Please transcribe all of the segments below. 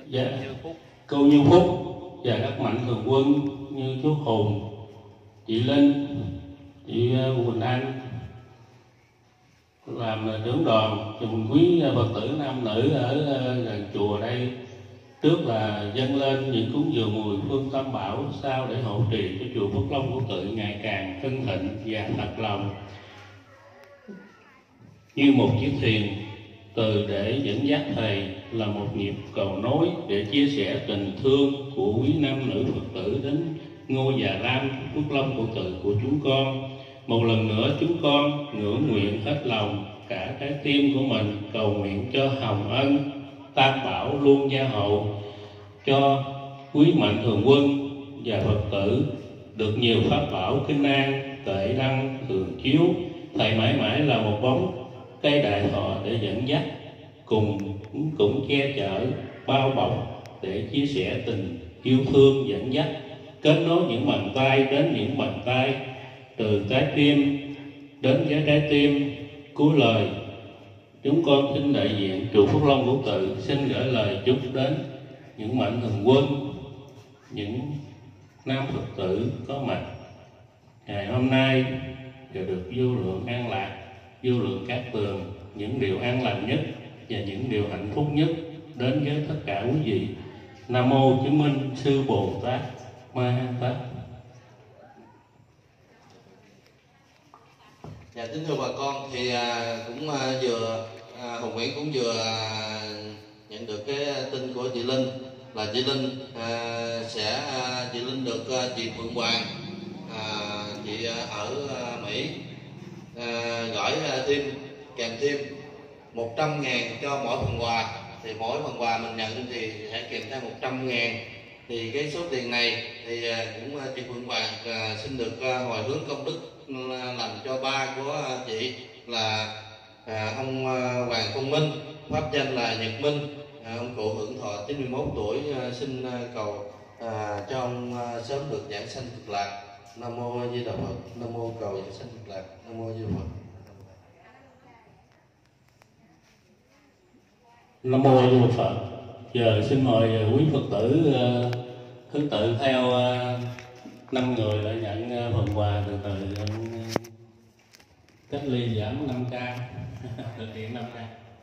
Dạ, cô Như Phúc và các mạnh thường quân như chú Hùng, chị Linh, chị Quỳnh Anh làm trưởng đoàn, cùng quý Phật tử nam nữ ở gần chùa đây. Trước là dâng lên những cúng dường mùi phương tam bảo, sau để hộ trì cho chùa Phước Long Quốc Tự ngày càng hưng thịnh và thật lòng như một chiếc thuyền từ để dẫn dắt thầy, là một nhịp cầu nối để chia sẻ tình thương của quý nam nữ Phật tử đến ngôi Già Lam Phước Long Quốc Tự của chúng con. Một lần nữa chúng con ngưỡng nguyện hết lòng cả trái tim của mình, cầu nguyện cho hồng ân tam bảo luôn gia hộ cho quý mạnh thường quân và Phật tử được nhiều pháp bảo kinh an tệ đăng thường chiếu. Thầy mãi mãi là một bóng cây đại thọ để dẫn dắt, cũng che chở bao bọc để chia sẻ tình yêu thương dẫn dắt, kết nối những bàn tay đến những bàn tay, từ trái tim đến với trái tim. Cuối lời chúng con xin đại diện chùa Phước Long Quốc Tự xin gửi lời chúc đến những mạnh thường quân, những nam Phật tử có mặt ngày hôm nay đều được vô lượng an lạc, vô lượng cát tường, những điều an lành nhất và những điều hạnh phúc nhất đến với tất cả quý vị. Nam mô Chứng Minh Sư Bồ Tát Ma Ha Tát. Dạ, kính thưa bà con, thì cũng Hùng Nguyễn cũng vừa nhận được cái tin của chị Linh là chị Linh chị Linh được chị Phượng Hoàng, chị ở Mỹ, gửi kèm thêm 100.000 cho mỗi phần quà. Thì mỗi phần quà mình nhận thì sẽ kèm theo 100.000. Thì cái số tiền này thì cũng chị Phượng Hoàng xin được hồi hướng công đức làm cho ba của chị là ông Hoàng Công Minh, pháp danh là Nhật Minh. Ông cụ hưởng thọ 91 tuổi, xin cầu cho ông sớm được giảng sanh cực lạc. Nam mô A Di Đà Phật. Nam mô cầu giảng sanh cực lạc. Nam mô A Di Đà Phật. Nam mô A Di Đà Phật. Giờ xin mời quý Phật tử thứ tự theo 5 người đã nhận phần quà từ cách ly giảm 5K thực hiện 5K.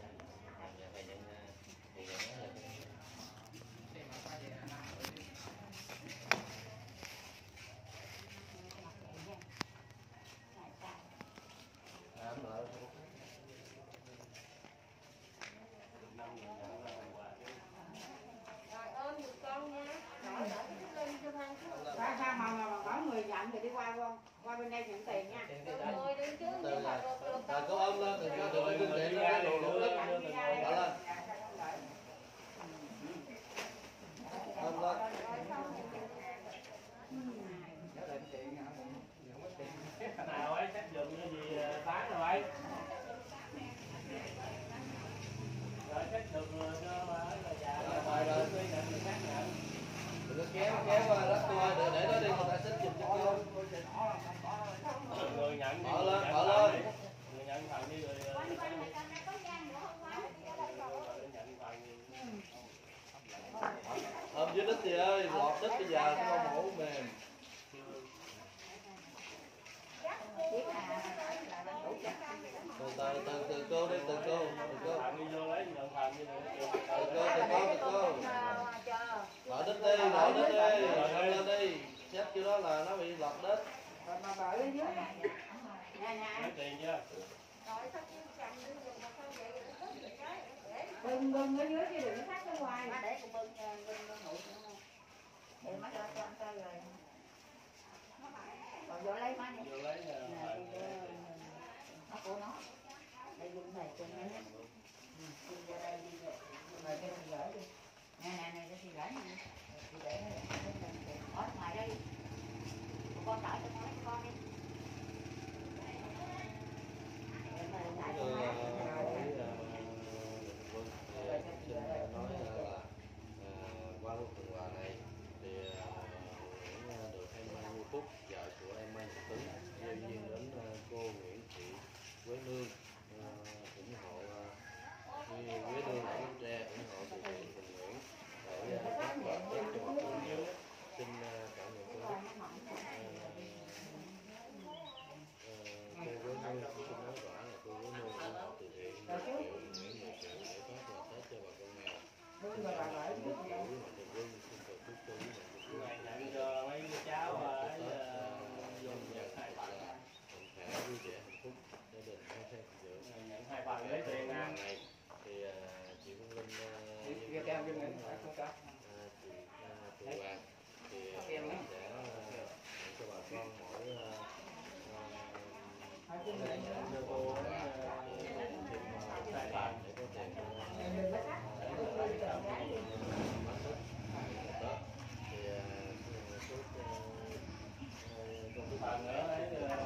Sao mà có người nhận thì đi qua bên đây nhận tiền nha. Rồi đi chứ. Rồi cô ôm lên, đừng cho tụi phương tiện ra đồ lụt lắm. Bỏ lên. Ôm lên. Nào ấy, sách dùng cái gì bán rồi ấy. Rồi sách dùng cho Rồi. Đừng kéo lắc tôi để nó đi, người ta xích giùm cho cô. người nhận Mở lên. Người nhận phần đi rồi. Ôm dưới đít chị ơi, lọt đít bây giờ cái con mổ mềm. Từ cô đi, từ cô. Đi vô lấy nhận phần đi rồi. Từ cô. Lọt đít đi, lên đi. Xếp chỗ đó là nó bị lọt đít. Mà bợ lên dưới. Lấy tiền chưa? Bưng ở dưới chứ đừng phát ở ngoài. Để cô bưng nguội để má cho ăn coi rồi. Còn vô lấy má đi. Vô lấy nó của nó. Đây dùng này cho nó. Đi vô đây đi rồi. Rồi cho chị gửi đi. Nè cho chị gửi nè. Chị để ở ngoài đây. Con đợi cho con đi. Qua lúc phần quà này thì được em Như Phúc, vợ của em Nhật Tứ, gieo duyên đến cô Nguyễn Thị Quế Nương, ủng hộ Quế Nương ở Bến Tre, ủng hộ từ thiện tình nguyện để Ngày nhận cho mấy đứa cháu ở dùng nhận 2 phần. khỏe vui vẻ hạnh phúc gia đình không thêm dưỡng. Ngày nhận 2 phần lấy tiền nè. Này thì chị Phương Linh chị Thu Hoàng thì sẽ nhận cho bà con mỗi Cho cô 2 phần để có tiền thì phần nữa ấy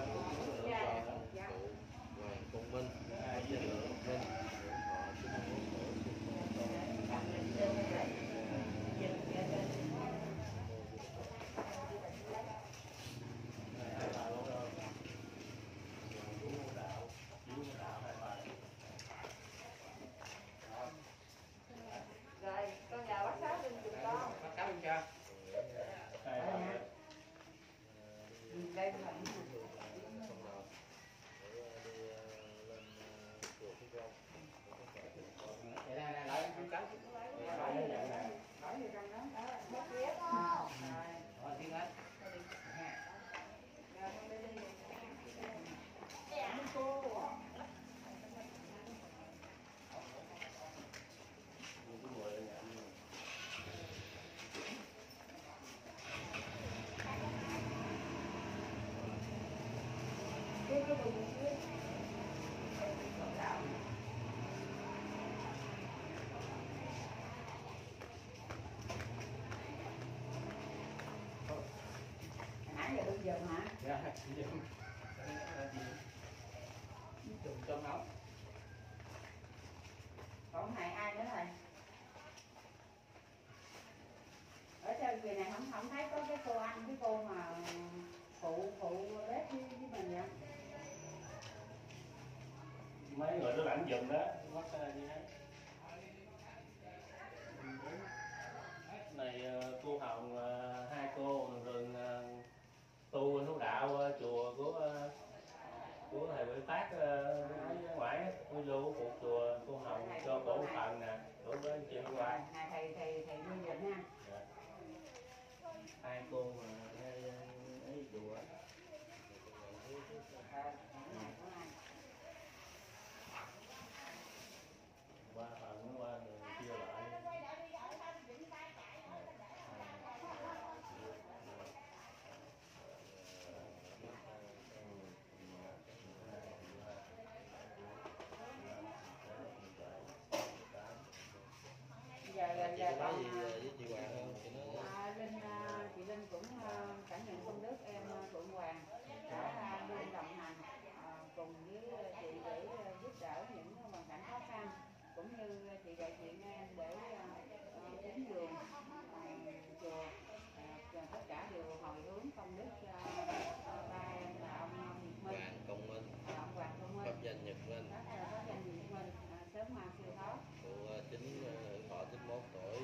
Hoàng Công Minh, Gia Lượng Minh, họ xin Rồi, con nhờ bác Sáu lên giùm con. Bác Sáu lên chưa? 2 phần. Đây là Vậy là lại không cấm. nói gì trong đó đó là bác ghé đó. Rồi thiên hết. Rồi con đi đi. Dạ cô. Cái bụng kia. Nãy giờ đừng dừng hả? Dạ, dùng trong nóng. Còn này ai nữa rồi? Ở trên người này không thấy có cái cô anh, cái cô mà phụ bếp với mình vậy? Mấy người đó lãnh giùm đó, mất như thế. Này cô Hồng, 2 cô rừng tu hiếu đạo chùa của thầy Huệ Phát ngoại cô vô phục chùa cô Hồng cho cổ một phần nè đối với chị hôm qua. Thầy nuôi giùm ha. 2 cô mà ấy chùa. Qua phần nó qua rồi chia lại. Giờ nói con gì với chị Hoàng không? Chị nói chị Linh cũng cảm nhận công đức em Phượng Hoàng đã luôn đồng hành cùng với chị để giúp đỡ những hoàn cảnh khó khăn, cũng như chị đại diện em để cúng dường chùa, tất cả đều hồi hướng công đức cho ba em là ông Minh, Hoàng Công Minh, ông Hoàng Công Minh, pháp danh Nhật Minh, có danh Nhật Minh, sớm mau siêu thoát. cụ chính thọ 91 tuổi.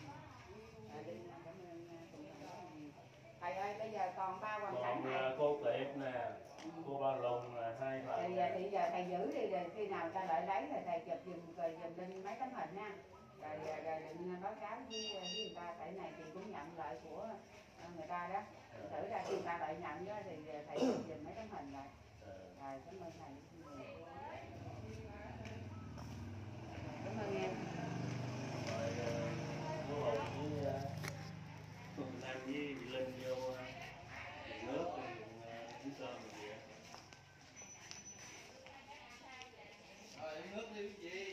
Thầy ơi, bây giờ còn 3 hoàn cảnh Còn này. cô Tiệp nè, cô Ba Lùng là 2 phần. Thì giờ thầy giữ đi, rồi khi nào ta lại lấy thì thầy chụp giùm lên mấy tấm hình nha. Rồi định báo cáo với người ta, tại này thì cũng nhận lợi của người ta đó. Thử ra khi người ta lại nhận đó thì thầy chụp giùm mấy tấm hình lại. Rồi cảm ơn thầy. Cảm ơn em. Rồi cô Hồng với Phương Nam với Linh vô nước dưới sơn rồi vậy. Rồi nước đi chị.